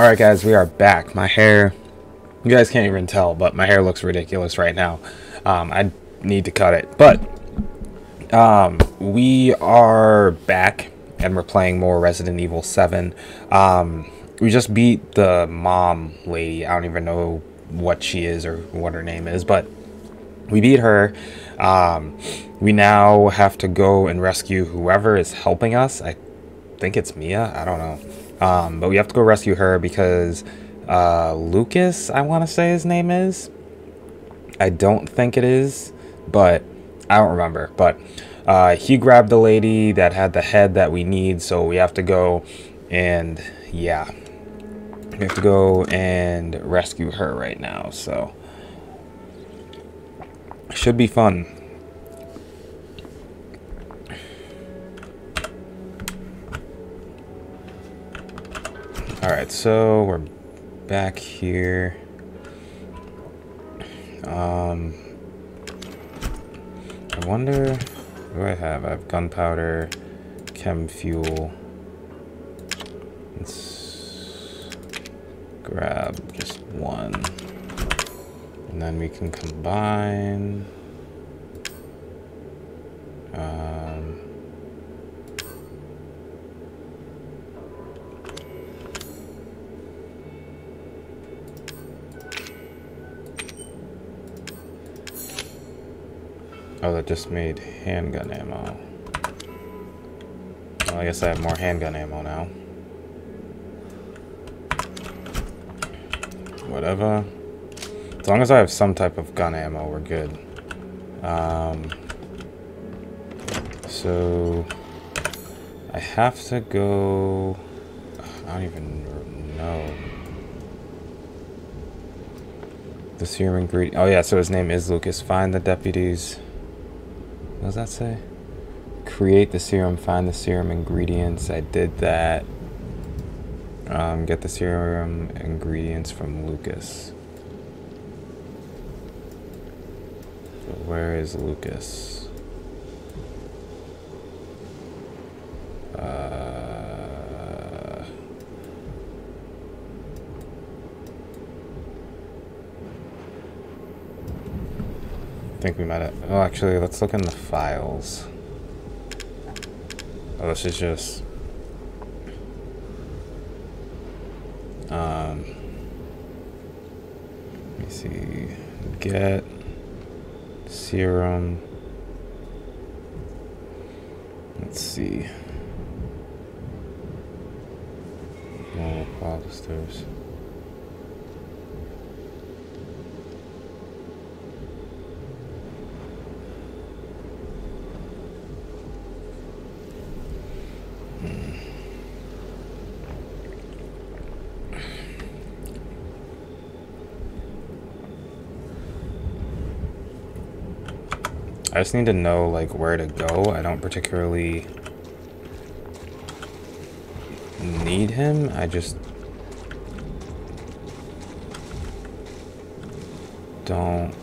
Alright guys, we are back. My hair, you guys can't even tell, but my hair looks ridiculous right now. I need to cut it. But we are back and we're playing more Resident Evil 7. We just beat the mom lady. I don't even know what she is or what her name is, but we beat her. We now have to go and rescue whoever is helping us. I think it's Mia. I don't know. But we have to go rescue her because Lucas, I want to say his name is. I don't think it is, but I don't remember. But he grabbed the lady that had the head that we need, so we have to go and, yeah. We have to go and rescue her right now, so. Should be fun. Alright, so we're back here. I wonder, what do I have? I have gunpowder, chem fuel. Let's grab just one. And then we can combine. Oh, that just made handgun ammo. Well, I guess I have more handgun ammo now. Whatever. As long as I have some type of gun ammo, we're good. So I have to go. I don't even know. The serum ingredient. Oh yeah, so his name is Lucas. Find the deputies. What does that say? Create the serum, find the serum ingredients. I did that. Get the serum ingredients from Lucas. So where is Lucas? I think we might have. Oh, actually, let's look in the files. Oh, this is just. Let me see. Get serum. Let's see. Oh, fall the stairs. I just need to know, like, where to go. I don't particularly need him. I just don't.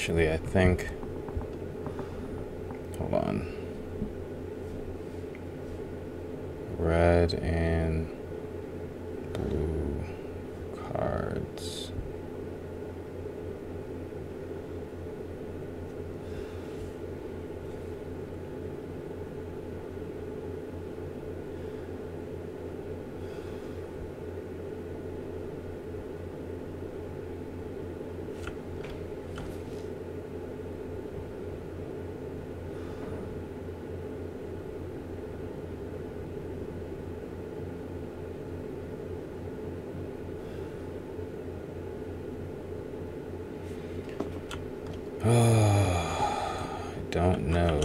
Actually, I think... Hold on. Red and blue cards. I don't know.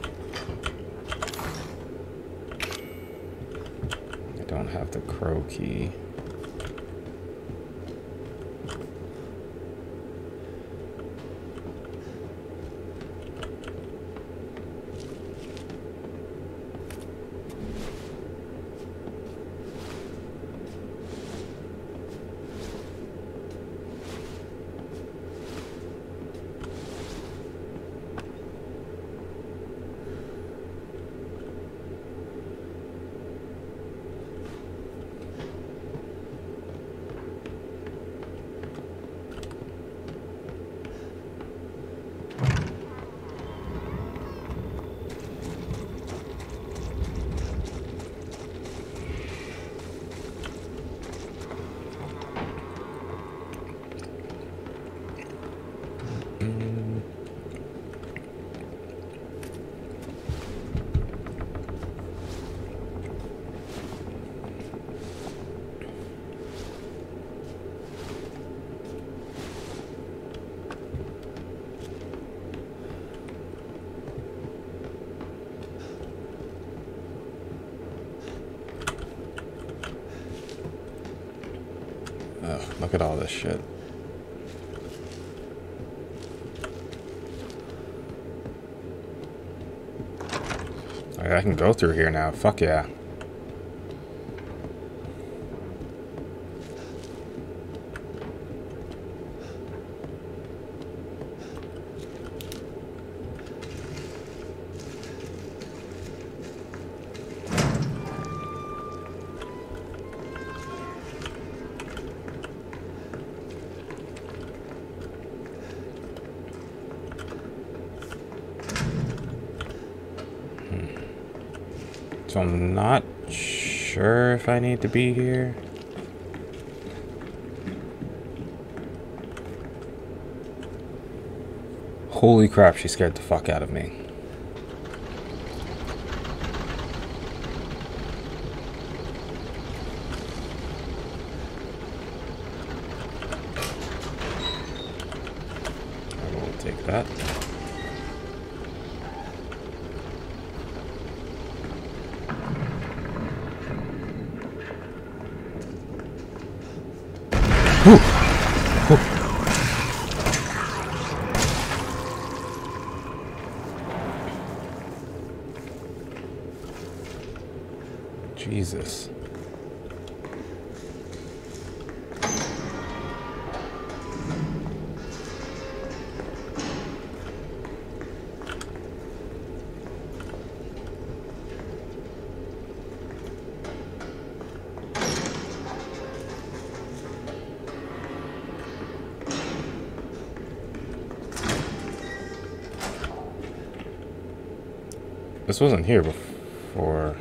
I don't have the crow key. Ugh, look at all this shit. I can go through here now. Fuck yeah. So I'm not sure if I need to be here. Holy crap, she scared the fuck out of me. I will take that. Jesus. This wasn't here before.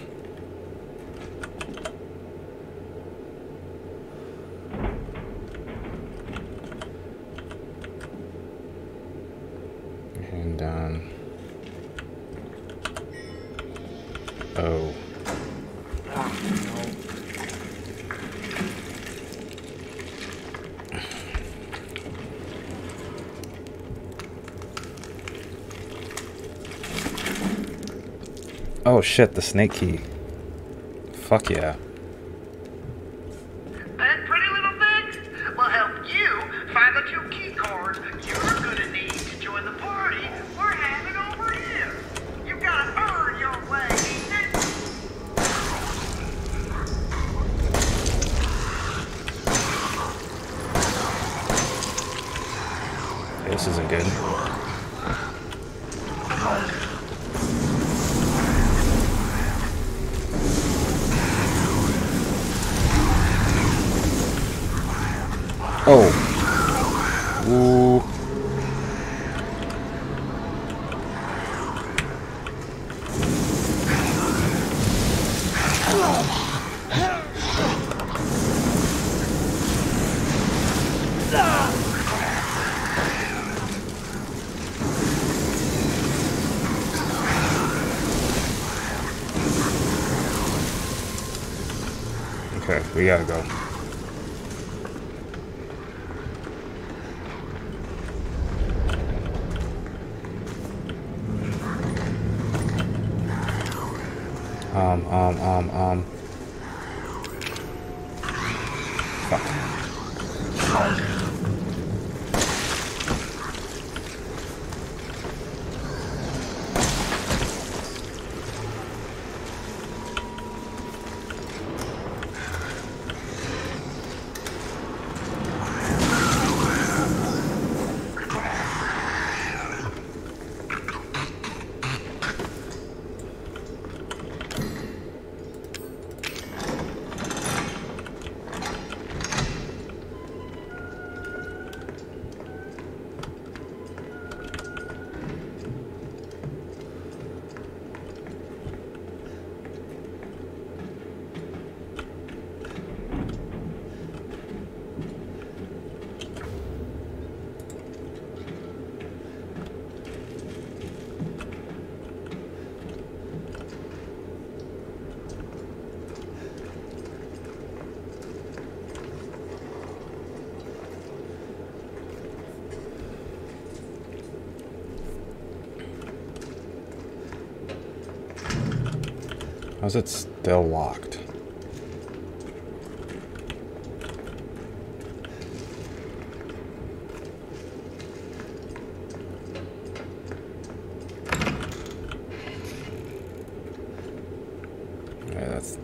And down. Oh. Oh shit, the snake key. Fuck yeah. That pretty little thing will help you find the 2 key cards you're gonna need to join the party we're having over here. You gotta earn your way, ain't it? This isn't good. Oh. Ooh. Okay, we gotta go. Fuck. How's it still locked? Yeah, that's...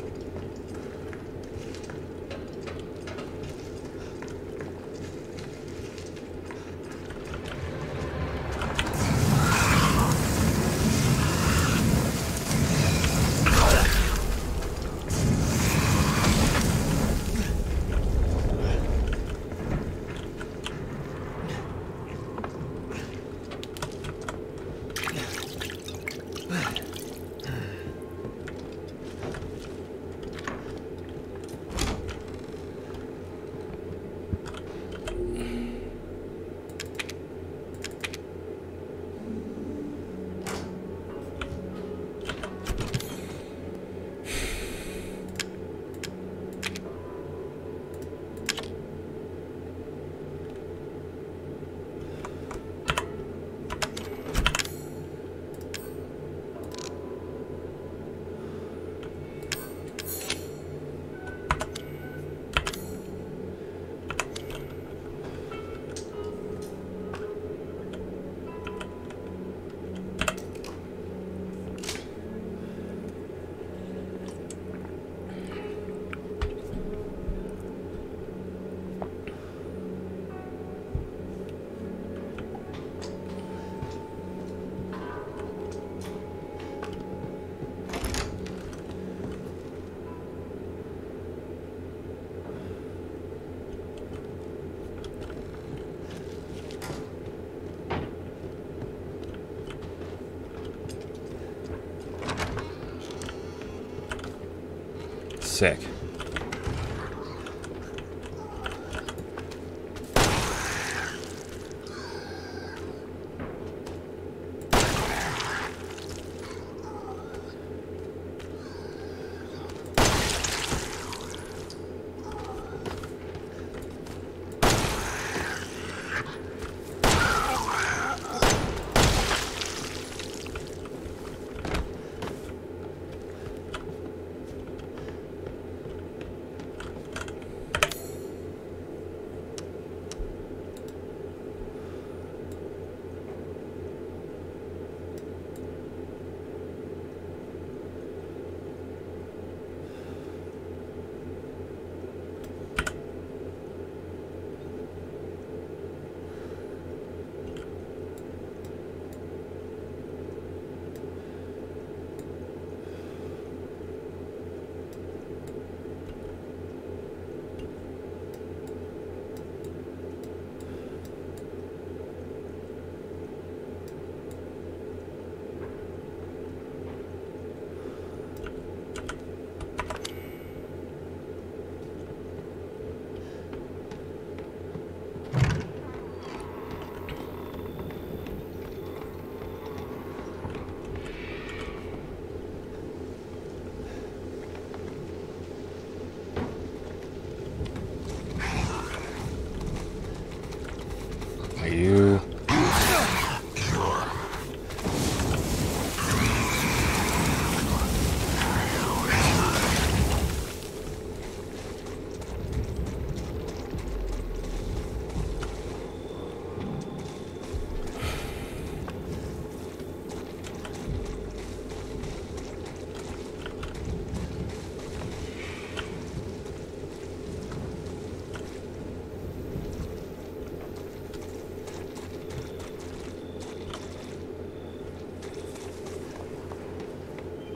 Sick.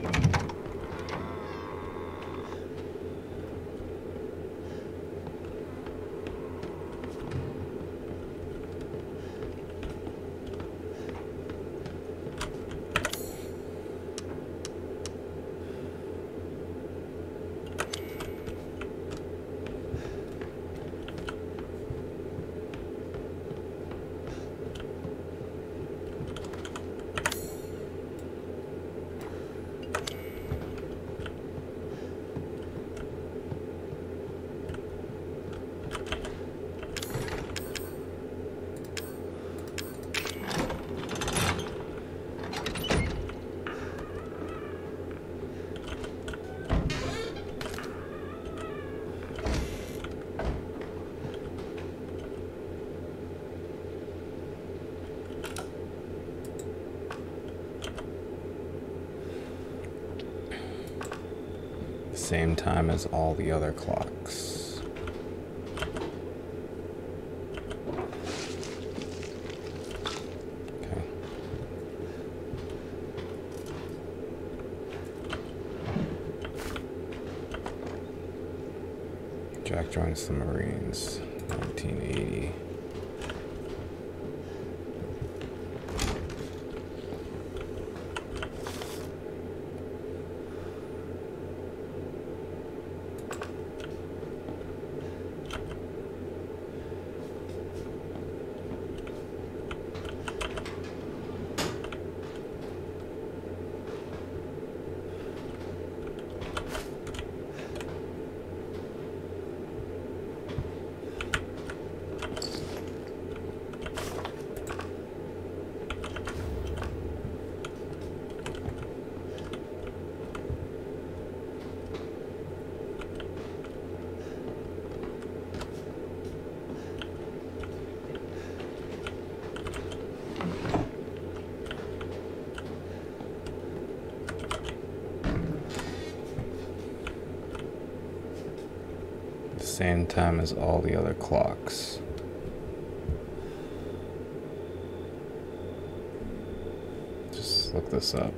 Same time as all the other clocks. Okay. Jack joins the Marines, 1980. Same time as all the other clocks. Just look this up.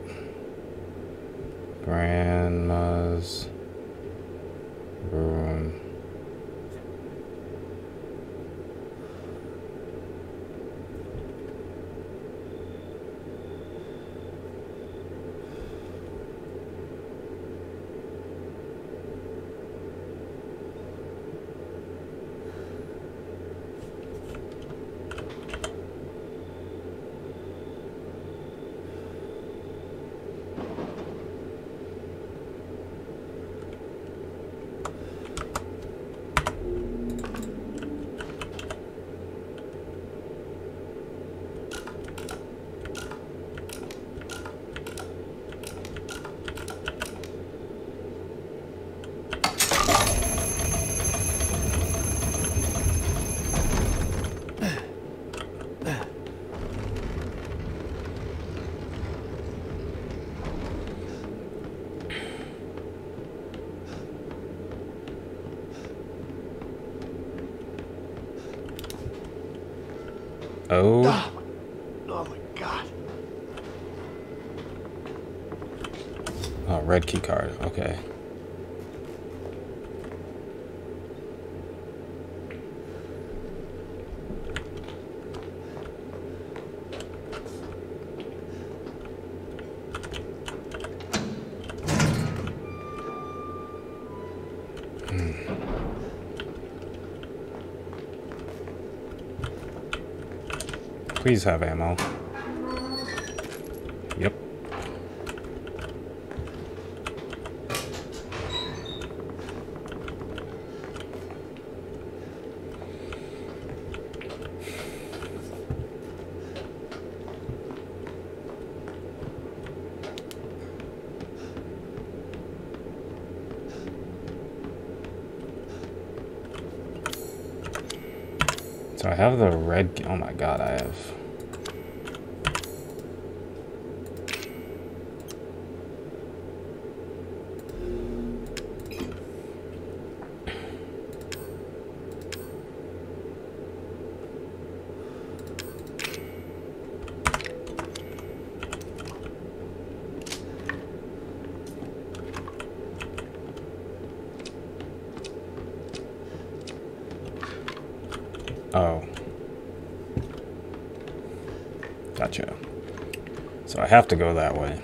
Grandma's room. Oh. Oh my god. Oh, red key card. Okay. Please have ammo. Yep. So I have the red. Oh my god, I have. Oh. Gotcha. So I have to go that way.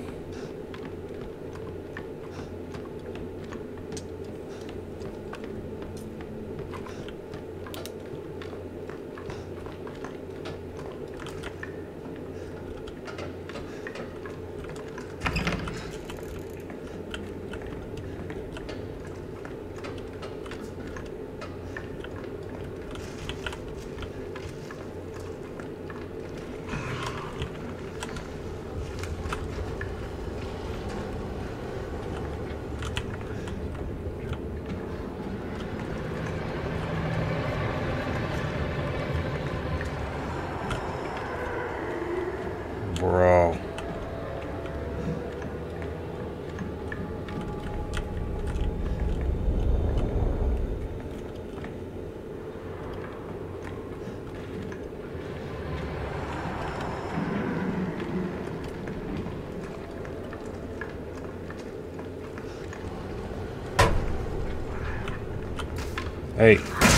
Bro. Hey.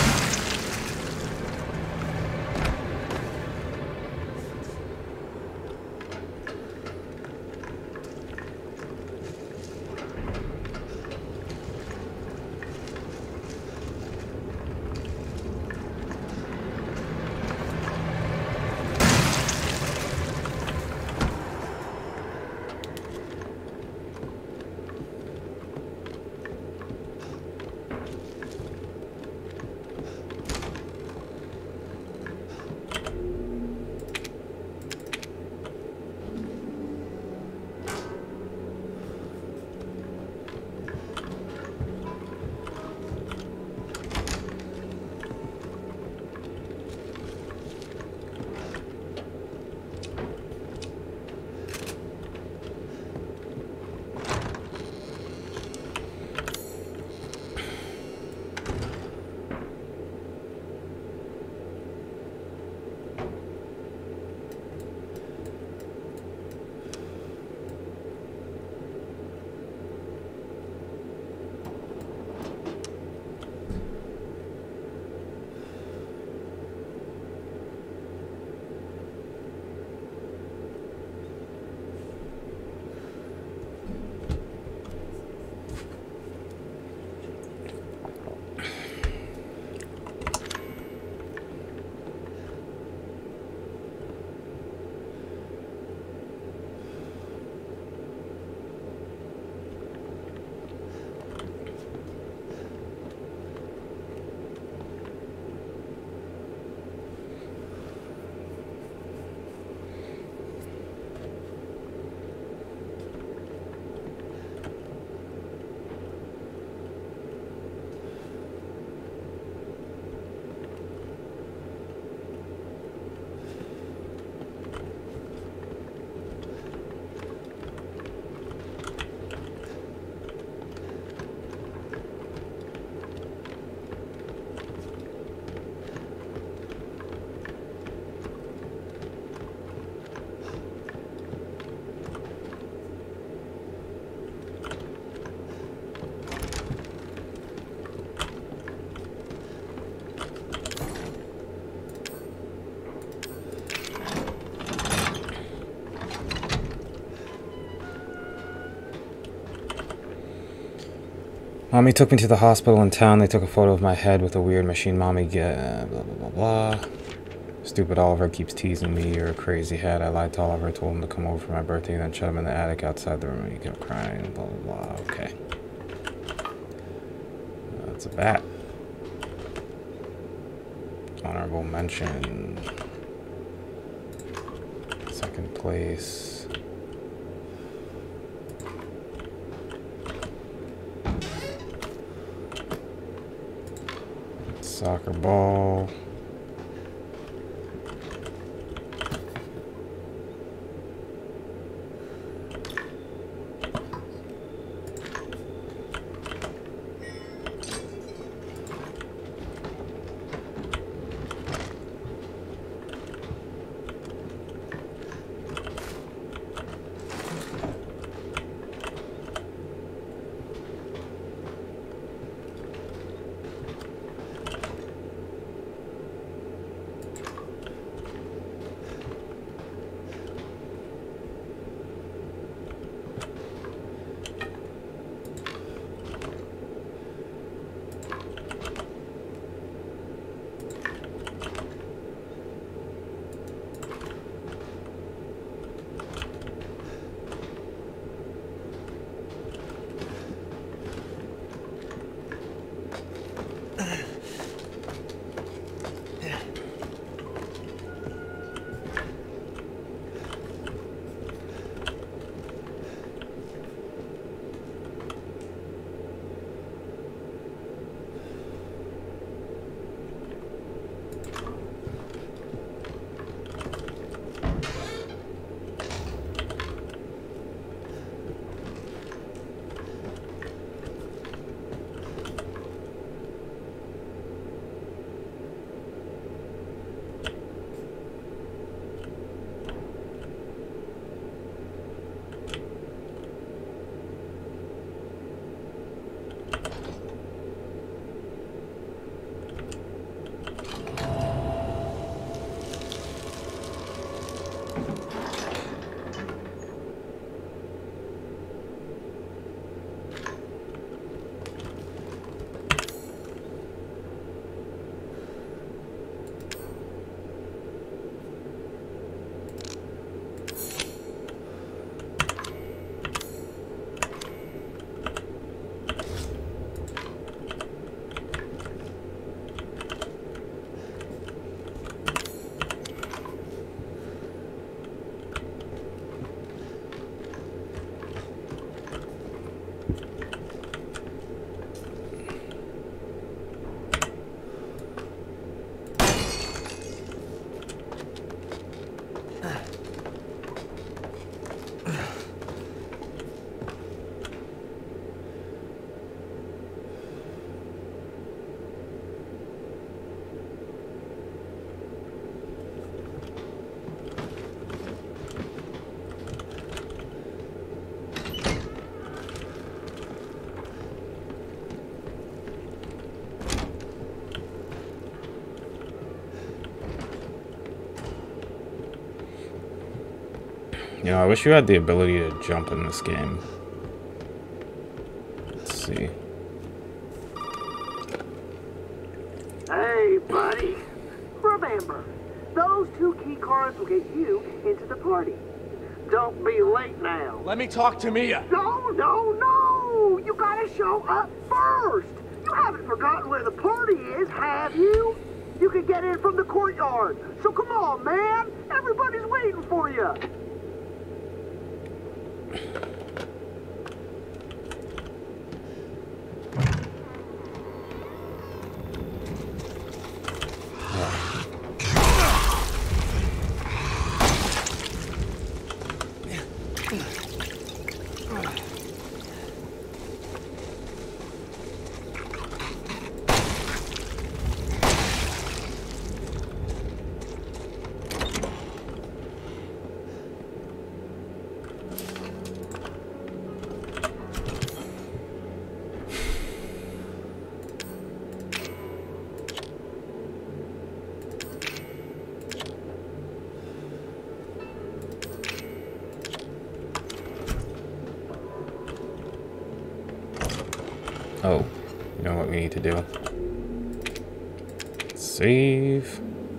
Mommy took me to the hospital in town. They took a photo of my head with a weird machine. Mommy get blah blah blah blah. Stupid Oliver keeps teasing me. You're a crazy head. I lied to Oliver, told him to come over for my birthday, then shut him in the attic outside the room. And he kept crying. Blah blah blah. Okay. That's a bat. Honorable mention. Second place. Soccer ball. You know, I wish you had the ability to jump in this game. Let's see. Hey, buddy. Remember, those 2 key cards will get you into the party. Don't be late now. Let me talk to Mia. No, no, no! You gotta show up first! You haven't forgotten where the party is, have you? You can get in from the courtyard. So come on, man! Everybody's waiting for you! Oh, you know what we need to do? Save.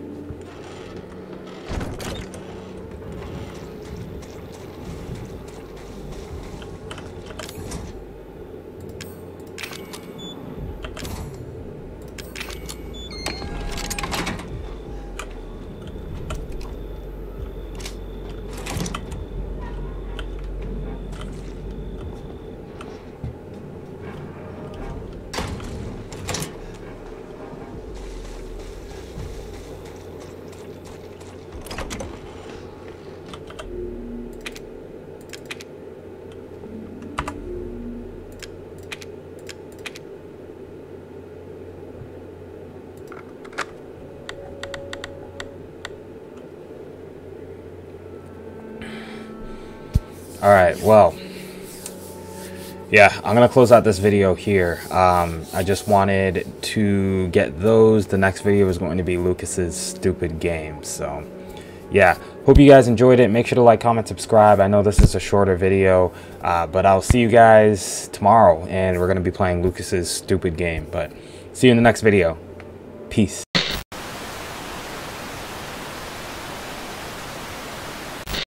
Alright, well, yeah, I'm going to close out this video here. I just wanted to get those. The next video is going to be Lucas's stupid game. So, yeah, hope you guys enjoyed it. Make sure to like, comment, subscribe. I know this is a shorter video, but I'll see you guys tomorrow, and we're going to be playing Lucas's stupid game. But see you in the next video. Peace.